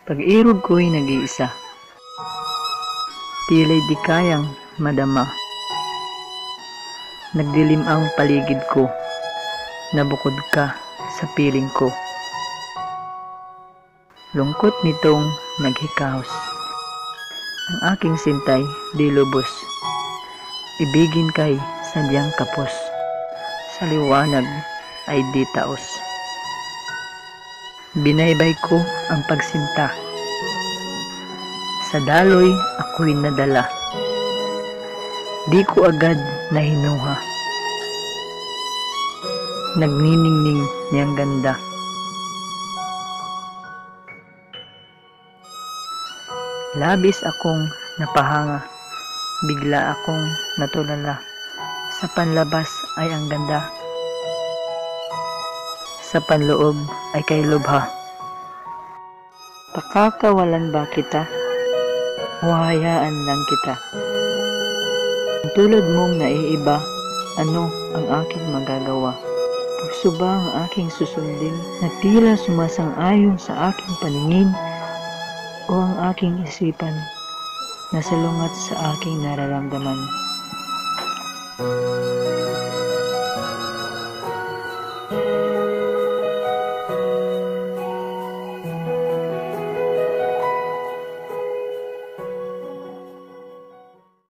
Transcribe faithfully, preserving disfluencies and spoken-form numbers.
Pag-irog ko'y nag-iisa, tila'y di kayang madama. Nagdilim ang paligid ko, nabukod ka sa piling ko. Lungkot nitong naghikahos, ang aking sintay di lubos. Ibigin kay sadyang kapos, sa liwanag ay di taos. Binaybay ko ang pagsinta, sa daloy ako'y nadala. Di ko agad nahinuha, nagniningning niyang ganda. Labis akong napahanga, bigla akong natulala. Sa panlabas ay ang ganda, sa panloob ay kay lubha. Pakakawalan ba kita? O hayaan lang kita? Tulad mong naiiba, ano ang aking magagawa? Puso ba ang aking susundin na tila sumasang-ayon sa aking paningin? O ang aking isipan na salungat sa aking nararamdaman?